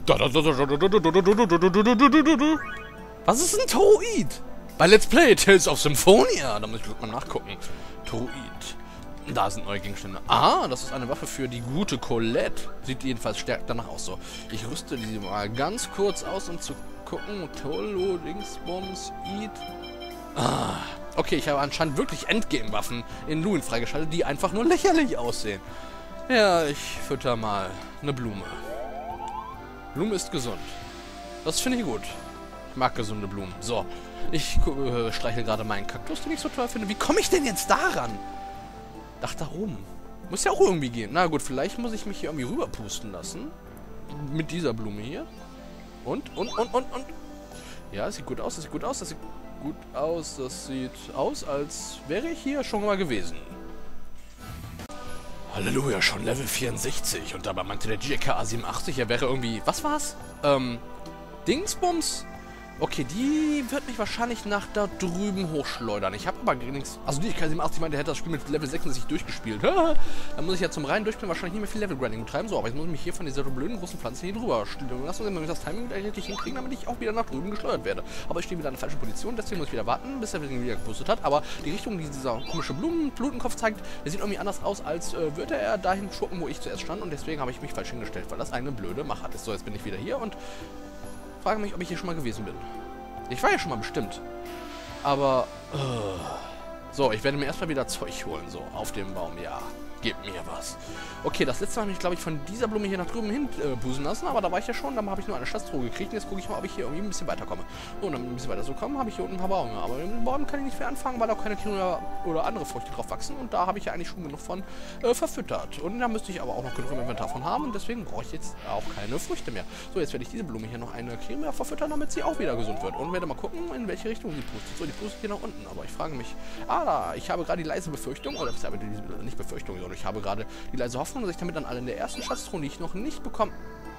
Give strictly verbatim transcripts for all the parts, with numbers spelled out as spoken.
Was ist ein Toroid? Bei Let's Play Tales of Symphonia. Da muss ich mal nachgucken. Toroid. Da sind neue Gegenstände. Ah, das ist eine Waffe für die gute Colette. Sieht jedenfalls stärker danach aus so. Ich rüste die mal ganz kurz aus, um zu gucken. Tolo, Dingsbums, Eat. Ah. Okay, ich habe anscheinend wirklich Endgame-Waffen in Luin freigeschaltet, die einfach nur lächerlich aussehen. Ja, ich fütter mal eine Blume. Blume ist gesund. Das finde ich gut. Ich mag gesunde Blumen. So, ich äh, streiche gerade meinen Kaktus, den ich so toll finde. Wie komme ich denn jetzt daran? Ach, da oben. Muss ja auch irgendwie gehen. Na gut, vielleicht muss ich mich hier irgendwie rüberpusten lassen. Mit dieser Blume hier. Und, und, und, und, und. Ja, das sieht gut aus, das sieht gut aus, das sieht gut aus. Das sieht aus, als wäre ich hier schon mal gewesen. Halleluja, schon Level vierundsechzig. Und dabei meinte der G K A siebenundachtzig, er wäre irgendwie... Was war's? Ähm, Dingsbums? Okay, die wird mich wahrscheinlich nach da drüben hochschleudern. Ich habe aber nichts... Also die G K A siebenundachtzig meinte, er hätte das Spiel mit Level sechsundsechzig durchgespielt. Dann muss ich ja zum reinen Durchspielen wahrscheinlich nicht mehr viel Level-Grinding betreiben. So, aber jetzt muss ich mich hier von dieser blöden großen Pflanze hier drüber stellen lassen. Und dann muss ich das Timing richtig hinkriegen, damit ich auch wieder nach drüben geschleudert werde. Aber ich stehe wieder in der falschen Position, deswegen muss ich wieder warten, bis er wieder gepustet hat. Aber die Richtung, die dieser komische Blumen-Blutenkopf zeigt, der sieht irgendwie anders aus, als äh, würde er dahin schuppen, wo ich zuerst stand. Und deswegen habe ich mich falsch hingestellt, weil das eine blöde Machart ist. So, jetzt bin ich wieder hier und frage mich, ob ich hier schon mal gewesen bin. Ich war ja schon mal bestimmt. Aber, uh, so, ich werde mir erstmal wieder Zeug holen, so, auf dem Baum, ja. Gib mir was. Okay, das letzte Mal habe ich, glaube ich, von dieser Blume hier nach drüben hin äh, busen lassen, aber da war ich ja schon, dann habe ich nur eine Schatztruhe gekriegt und jetzt gucke ich mal, ob ich hier irgendwie ein bisschen weiterkomme. Und dann ein bisschen weiter so kommen, habe ich hier unten ein paar Bäume. Aber in den Bäumen kann ich nicht viel anfangen, weil da keine Kinder oder andere Früchte drauf wachsen und da habe ich ja eigentlich schon genug von äh, verfüttert. Und da müsste ich aber auch noch genug im Inventar von haben und deswegen brauche ich jetzt auch keine Früchte mehr. So, jetzt werde ich diese Blume hier noch eine Kirimia verfüttern, damit sie auch wieder gesund wird. Und werde mal gucken, in welche Richtung sie pustet. So, die pustet hier nach unten, aber ich frage mich, ah, da, ich habe gerade die leise Befürchtung, oder ich habe die, nicht Befürchtung, sondern ich habe gerade die leise Hoffnung, dass ich damit dann alle in der ersten Schatztruhe, die ich noch nicht bekomme...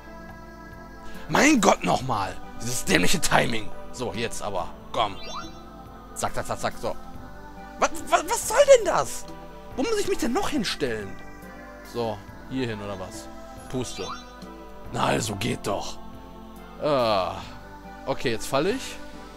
Mein Gott, nochmal! Dieses dämliche Timing! So, jetzt aber. Komm. Zack, zack, zack, zack, so. Was, was, was soll denn das? Wo muss ich mich denn noch hinstellen? So, hier hin oder was? Puste. Na also, geht doch. Ah. Okay, jetzt falle ich.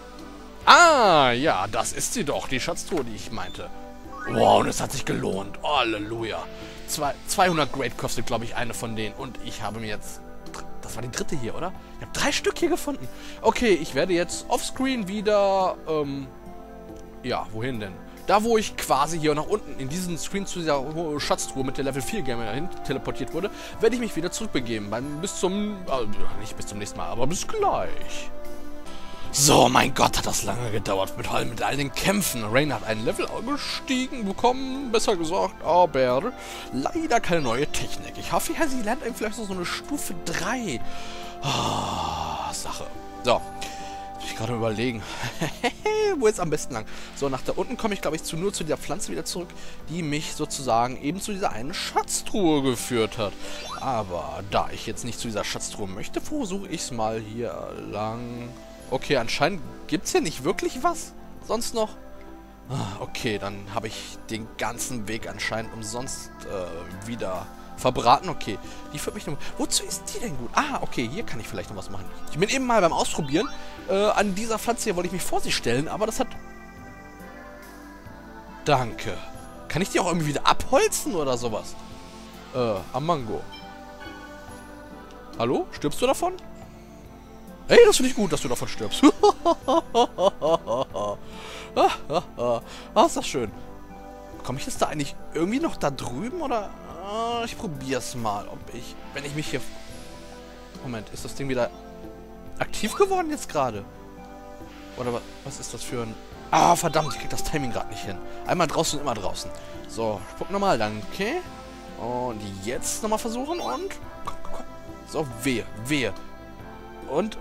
Ah, ja, das ist sie doch, die Schatztruhe, die ich meinte. Wow, und es hat sich gelohnt. Oh, Halleluja. Zwei, zweihundert Great kostet, glaube ich, eine von denen. Und ich habe mir jetzt... Das war die dritte hier, oder? Ich habe drei Stück hier gefunden. Okay, ich werde jetzt offscreen wieder... Ähm, ja, wohin denn? Da, wo ich quasi hier nach unten in diesen Screen zu dieser Schatztruhe mit der Level vier Gamer dahin teleportiert wurde, werde ich mich wieder zurückbegeben. Beim, bis zum... Also, nicht bis zum nächsten Mal, aber bis gleich. So, mein Gott, hat das lange gedauert mit all, mit all den Kämpfen. Rain hat ein Level gestiegen bekommen, besser gesagt, aber leider keine neue Technik. Ich hoffe, ja, sie lernt eben vielleicht noch so eine Stufe drei. Ah, Sache. So, muss ich gerade überlegen. Wo jetzt am besten lang? So, nach da unten komme ich, glaube ich, zu, nur zu dieser Pflanze wieder zurück, die mich sozusagen eben zu dieser einen Schatztruhe geführt hat. Aber da ich jetzt nicht zu dieser Schatztruhe möchte, versuche ich es mal hier lang... Okay, anscheinend gibt es hier nicht wirklich was. Sonst noch. Ah, okay, dann habe ich den ganzen Weg anscheinend umsonst äh, wieder verbraten. Okay, die führt mich noch... Wozu ist die denn gut? Ah, okay, hier kann ich vielleicht noch was machen. Ich bin eben mal beim Ausprobieren. Äh, an dieser Pflanze hier wollte ich mich vor sie stellen, aber das hat... Danke. Kann ich die auch irgendwie wieder abholzen oder sowas? Äh, Amango. Hallo? Stirbst du davon? Ey, das finde ich gut, dass du davon stirbst. Ah, ist das schön. Komme ich jetzt da eigentlich irgendwie noch da drüben, oder? Ah, ich probier's mal, ob ich... Wenn ich mich hier... Moment, ist das Ding wieder aktiv geworden jetzt gerade? Oder was ist das für ein... Ah, verdammt, ich krieg das Timing gerade nicht hin. Einmal draußen, immer draußen. So, ich guck nochmal, danke. Und jetzt nochmal versuchen und... Komm, komm, komm. So, wehe, wehe. Und...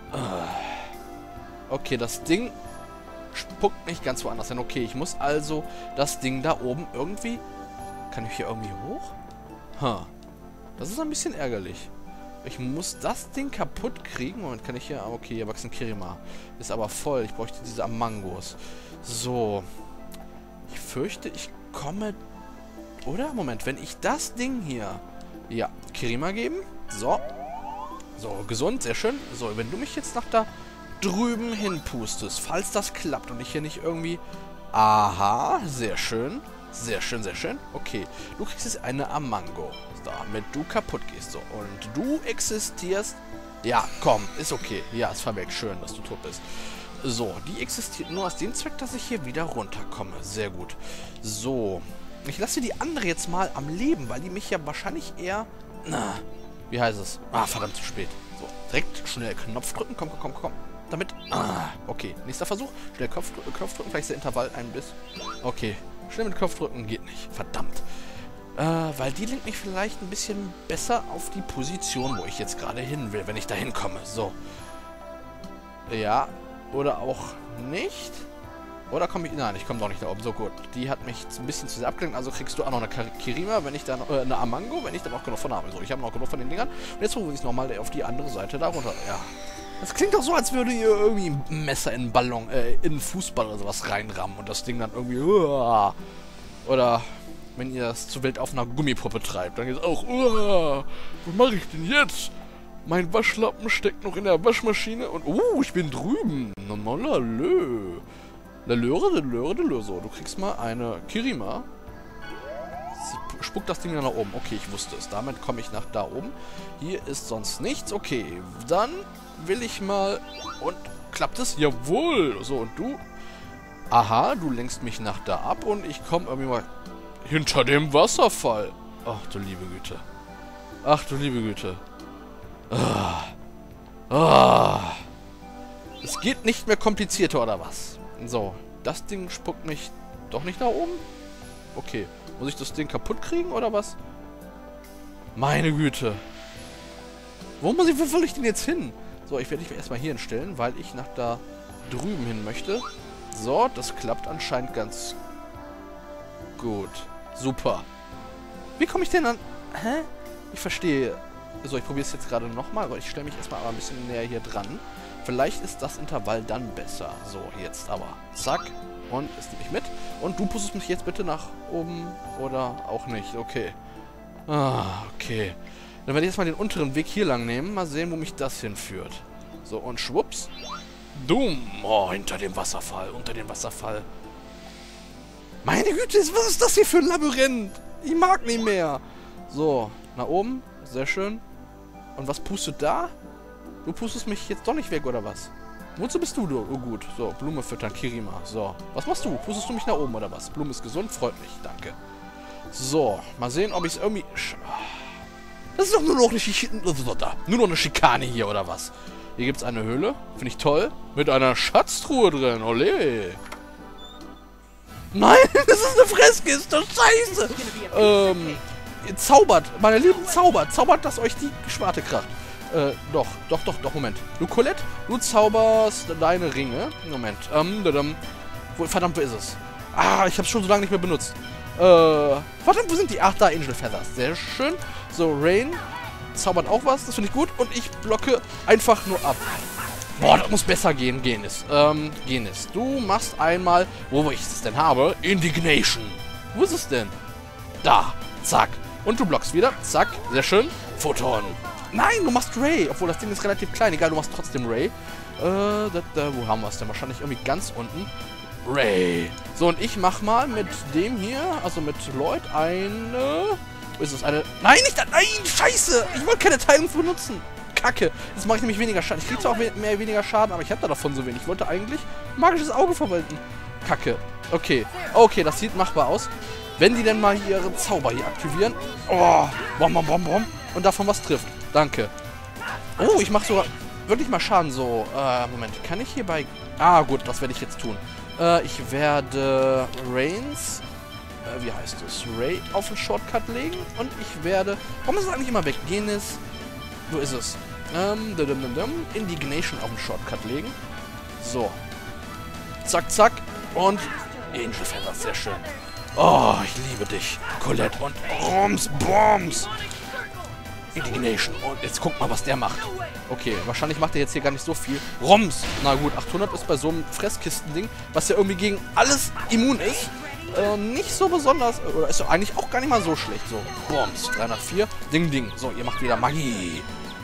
Okay, das Ding spuckt nicht ganz woanders hin. Okay, ich muss also das Ding da oben irgendwie... Kann ich hier irgendwie hoch? Ha. Das ist ein bisschen ärgerlich. Ich muss das Ding kaputt kriegen. Moment, kann ich hier... Okay, hier wachsen Kirima. Ist aber voll. Ich bräuchte diese Amangos. So. Ich fürchte, ich komme... Oder? Moment, wenn ich das Ding hier... Ja, Kirima geben. So. So, gesund, sehr schön. So, wenn du mich jetzt nach da drüben hinpustest, falls das klappt und ich hier nicht irgendwie... Aha, sehr schön. Sehr schön, sehr schön. Okay, du kriegst jetzt eine Amango, damit du kaputt gehst. So, und du existierst... Ja, komm, ist okay. Ja, es war weg. Schön, dass du tot bist. So, die existiert nur aus dem Zweck, dass ich hier wieder runterkomme. Sehr gut. So, ich lasse die andere jetzt mal am Leben, weil die mich ja wahrscheinlich eher... Na, wie heißt es? Ah, verdammt, zu spät. So, direkt schnell Knopf drücken. Komm, komm, komm, komm. Damit... Ah, okay. Nächster Versuch. Schnell Kopf, Knopf drücken. Vielleicht ist der Intervall ein bisschen... Okay. Schnell mit Kopf drücken. Geht nicht. Verdammt. Äh, weil die lenkt mich vielleicht ein bisschen besser auf die Position, wo ich jetzt gerade hin will, wenn ich da hinkomme. So. Ja. Oder auch nicht. Oder komme ich... Nein, ich komme doch nicht da oben. So, gut. Die hat mich ein bisschen zu sehr abgelenkt. Also kriegst du auch noch eine Kirima, wenn ich dann... Äh, eine Amango, wenn ich dann auch genug von habe. So, ich habe noch genug von den Dingern. Und jetzt rufe ich es nochmal auf die andere Seite da runter. Ja. Das klingt doch so, als würde ihr irgendwie ein Messer in einen Ballon, äh, in einen Fußball oder sowas reinrammen. Und das Ding dann irgendwie... Uh, oder... Wenn ihr das zu wild auf einer Gummipuppe treibt, dann geht es auch... Uh, was mache ich denn jetzt? Mein Waschlappen steckt noch in der Waschmaschine und... Uh, ich bin drüben. Lalalö. Lalöre, lalöre, lalöre. So, du kriegst mal eine Kirima. Sie spuckt das Ding dann nach oben. Okay, ich wusste es. Damit komme ich nach da oben. Hier ist sonst nichts. Okay, dann will ich mal... Und klappt es? Jawohl. So, und du... Aha, du lenkst mich nach da ab und ich komme irgendwie mal... Hinter dem Wasserfall. Ach du liebe Güte. Ach du liebe Güte. Ah. Ah. Es geht nicht mehr komplizierter, oder was? So, das Ding spuckt mich doch nicht nach oben? Okay. Muss ich das Ding kaputt kriegen, oder was? Meine Güte. Wo muss ich, wo will ich denn jetzt hin? So, ich werde mich erstmal hier hinstellen, weil ich nach da drüben hin möchte. So, das klappt anscheinend ganz gut. Super. Wie komme ich denn an... Hä? Ich verstehe. So, ich probiere es jetzt gerade nochmal, aber ich stelle mich erstmal aber ein bisschen näher hier dran. Vielleicht ist das Intervall dann besser. So, jetzt aber. Zack. Und es nimmt mich mit. Und du pustest mich jetzt bitte nach oben oder auch nicht. Okay. Ah, okay. Dann werde ich jetzt mal den unteren Weg hier lang nehmen. Mal sehen, wo mich das hinführt. So, und schwupps. Dumm. Oh, hinter dem Wasserfall. Unter dem Wasserfall. Meine Güte, was ist das hier für ein Labyrinth? Ich mag nicht mehr. So, nach oben. Sehr schön. Und was pustet da? Du pustest mich jetzt doch nicht weg, oder was? Wozu bist du, du? Oh, gut. So, Blume füttern, Kirima. So, was machst du? Pustest du mich nach oben, oder was? Blume ist gesund, freut mich. Danke. So, mal sehen, ob ich es irgendwie... Das ist doch nur noch eine Schikane. Nur noch eine Schikane hier, oder was? Hier gibt es eine Höhle. Finde ich toll. Mit einer Schatztruhe drin. Ole. Nein, das ist eine Fresskiste. Scheiße. Ähm, ihr zaubert. Meine Lieben, zaubert. Zaubert, dass euch die Schwarte kracht. Äh, doch, doch, doch, doch, Moment. Du, Colette, du zauberst deine Ringe. Moment. Ähm, dadam. Wo, verdammt, wo ist es? Ah, ich hab's schon so lange nicht mehr benutzt. Äh, verdammt, wo sind die? Ach, da, Angel Feathers. Sehr schön. So, Rain zaubert auch was. Das finde ich gut. Und ich blocke einfach nur ab. Boah, das muss besser gehen, Genis. Ähm, Genis, du machst einmal, wo ich es denn habe, Indignation. Wo ist es denn? Da, zack. Und du blockst wieder, zack, sehr schön. Photon. Nein, du machst Ray, obwohl das Ding ist relativ klein. Egal, du machst trotzdem Ray. Äh, da, da, wo haben wir es denn? Wahrscheinlich irgendwie ganz unten. Ray. So, und ich mach mal mit dem hier, also mit Lloyd, eine... Wo ist es? Eine... Nein, nicht... Nein, scheiße! Ich wollte keine Teilung benutzen. Kacke. Jetzt mache ich nämlich weniger Schaden. Ich kriege zwar auch mehr weniger Schaden, aber ich habe da davon so wenig. Ich wollte eigentlich magisches Auge verwenden. Kacke. Okay. Okay, das sieht machbar aus. Wenn die denn mal hier ihre Zauber hier aktivieren. Oh. Bom, bom, bom, bom. Und davon was trifft. Danke. Oh, ich mache sogar wirklich mal Schaden. So, äh, Moment. Kann ich hier bei... Ah, gut, das werde ich jetzt tun. Äh, ich werde Reigns... Äh, wie heißt es? Ray auf den Shortcut legen. Und ich werde... Warum ist es eigentlich immer weg? Genis... Wo ist es? Ähm, dum, dum, dum, Indignation auf den Shortcut legen. So. Zack, zack. Und Angel Feathers, sehr schön. Oh, ich liebe dich, Colette. Und Roms, Bombs. Indignation. Und jetzt guck mal, was der macht. Okay, wahrscheinlich macht er jetzt hier gar nicht so viel. Roms. Na gut, achthundert ist bei so einem Fresskistending, was ja irgendwie gegen alles immun ist, äh, nicht so besonders. Oder ist ja eigentlich auch gar nicht mal so schlecht. So, Bombs. dreihundertvier. Ding, ding. So, ihr macht wieder Magie.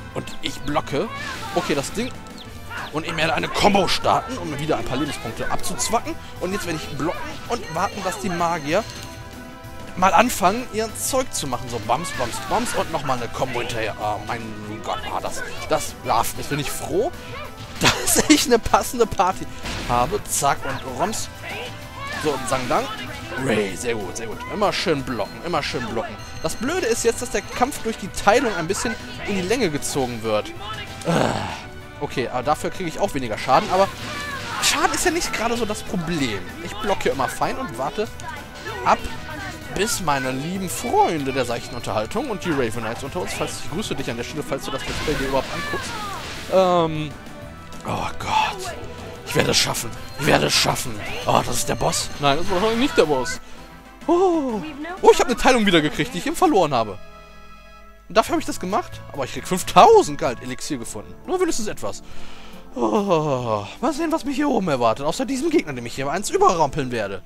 Und ich blocke. Okay, das Ding... Und ich werde eine Combo starten, um wieder ein paar Lebenspunkte abzuzwacken. Und jetzt werde ich blocken und warten, dass die Magier mal anfangen, ihr Zeug zu machen. So, Bams, Bams, Bams und nochmal eine Combo hinterher. Oh mein Gott, ah, das, das, ja, jetzt bin ich froh, dass ich eine passende Party habe. Zack und Roms. So, und Sang Dang. Ray, sehr gut, sehr gut. Immer schön blocken, immer schön blocken. Das Blöde ist jetzt, dass der Kampf durch die Teilung ein bisschen in die Länge gezogen wird. Okay, aber dafür kriege ich auch weniger Schaden, aber Schaden ist ja nicht gerade so das Problem. Ich blocke immer fein und warte ab, bis meine lieben Freunde der seichten Unterhaltung und die Ravenites unter uns, falls ich grüße dich an der Stelle, falls du das Let's Play dir überhaupt anguckst. Ähm, oh Gott. Ich werde es schaffen. Ich werde es schaffen. Oh, das ist der Boss. Nein, das ist wahrscheinlich nicht der Boss. Oh, oh ich habe eine Teilung wiedergekriegt, die ich eben verloren habe. Und dafür habe ich das gemacht. Aber ich krieg fünftausend Gold Elixier gefunden. Nur wenigstens etwas. Oh, mal sehen, was mich hier oben erwartet. Außer diesem Gegner, dem ich hier eins überrampeln werde.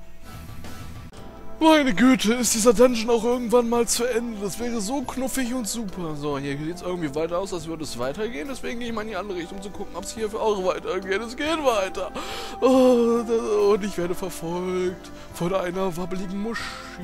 Meine Güte, ist dieser Dungeon auch irgendwann mal zu Ende? Das wäre so knuffig und super. So, hier sieht es irgendwie weiter aus, als würde es weitergehen. Deswegen gehe ich mal in die andere Richtung, um zu gucken, ob es hier für auch weitergeht. Es geht weiter. Oh, das, und ich werde verfolgt von einer wabbeligen Muschi.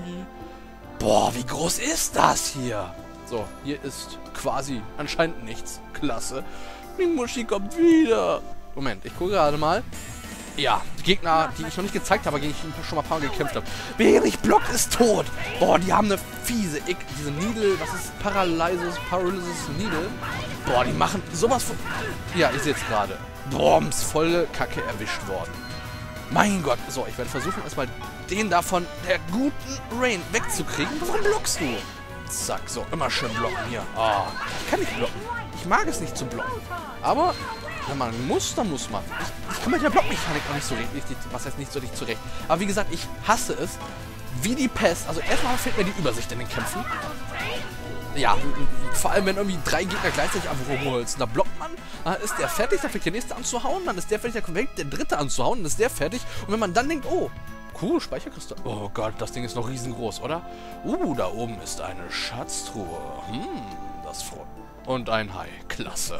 Boah, wie groß ist das hier? So, hier ist quasi anscheinend nichts. Klasse. Die Muschi kommt wieder. Moment, ich gucke gerade mal. Ja, die Gegner, die ich noch nicht gezeigt habe, gegen die ich schon mal ein paar Mal gekämpft habe. Berich Block ist tot. Boah, die haben eine fiese Ick. Diese Needle, das ist Paralysis, Paralysis Needle. Boah, die machen sowas von... Ja, ich sehe es gerade. Bombs, volle Kacke erwischt worden. Mein Gott. So, ich werde versuchen, erstmal den da von der guten Rain wegzukriegen. Warum blockst du? Zack, so, immer schön blocken hier. Oh, ich kann nicht blocken. Ich mag es nicht zu blocken. Aber... wenn man muss, dann muss man. Ich, ich komme mit der Blockmechanik noch nicht so richtig, was heißt nicht so richtig zurecht. Aber wie gesagt, ich hasse es wie die Pest. Also erstmal fehlt mir die Übersicht in den Kämpfen. Ja, vor allem wenn irgendwie drei Gegner gleichzeitig einfach rumholst. Da blockt man, dann ist der fertig, dann fängt der nächste an zu hauen, dann ist der fertig, dann fängt der dritte an zu hauen, dann ist der fertig. Und wenn man dann denkt, oh, cool, Speicherkristall. Oh Gott, das Ding ist noch riesengroß, oder? Uh, da oben ist eine Schatztruhe. Hm, das freut. Und ein Hai. Klasse.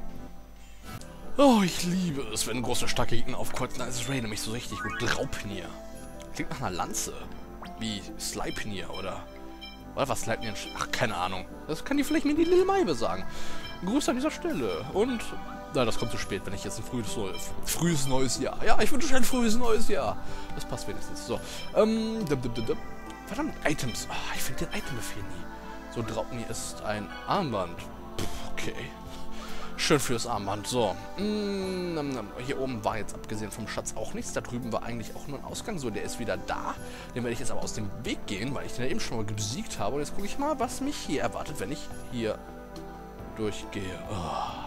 Oh, ich liebe es, wenn große, starke Gegner aufkreuzen. Dann ist Ray nämlich so richtig gut. Draupnir. Klingt nach einer Lanze. Wie Sleipnir, oder? Oder was Sleipnir? Ach, keine Ahnung. Das kann die vielleicht mir die Lil Maibe sagen. Grüße an dieser Stelle. Und... na, das kommt zu spät, wenn ich jetzt ein frühes, neues, frühes neues Jahr... Ja, ich wünsche euch ein frühes neues Jahr. Das passt wenigstens. So. Ähm... Dum, dum, dum, dum. Verdammt, Items. Oh, ich finde den Item-Befehl nie. So, Draupnir ist ein Armband. Puh, okay. Schön fürs Armband. So. Hier oben war jetzt abgesehen vom Schatz auch nichts. Da drüben war eigentlich auch nur ein Ausgang. So, der ist wieder da. Den werde ich jetzt aber aus dem Weg gehen, weil ich den ja eben schon mal besiegt habe. Und jetzt gucke ich mal, was mich hier erwartet, wenn ich hier durchgehe. Oh.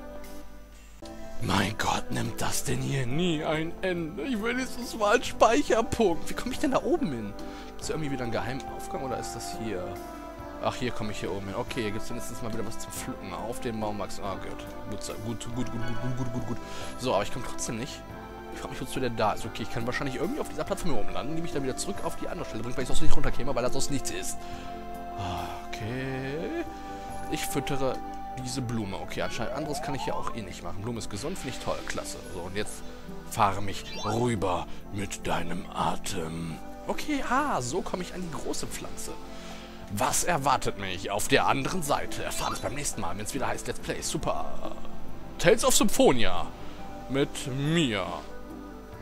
Mein Gott, nimmt das denn hier nie ein Ende? Ich will jetzt mal einen Speicherpunkt. Wie komme ich denn da oben hin? Ist da irgendwie wieder ein Geheimaufgang oder ist das hier... Ach, hier komme ich hier oben hin. Okay, hier gibt es wenigstens mal wieder was zum Pflücken auf dem Baum. Ah, gut. Gut, gut, gut, gut, gut, gut, gut, gut. So, aber ich komme trotzdem nicht. Ich frage mich, wozu der da ist. Okay, ich kann wahrscheinlich irgendwie auf dieser Plattform hier oben landen, die mich dann wieder zurück auf die andere Stelle bringt, weil ich sonst nicht runterkäme, weil das sonst nichts ist. Okay. Ich füttere diese Blume. Okay, anscheinend anderes kann ich ja auch eh nicht machen. Blume ist gesund, finde ich toll. Klasse. So, und jetzt fahre mich rüber mit deinem Atem. Okay, ah, so komme ich an die große Pflanze. Was erwartet mich auf der anderen Seite? Erfahren es beim nächsten Mal, wenn es wieder heißt Let's Play. Super. Tales of Symphonia. Mit mir.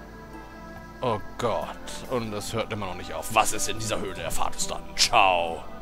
Oh Gott. Und es hört immer noch nicht auf. Was ist in dieser Höhle? Erfahrt es dann. Ciao.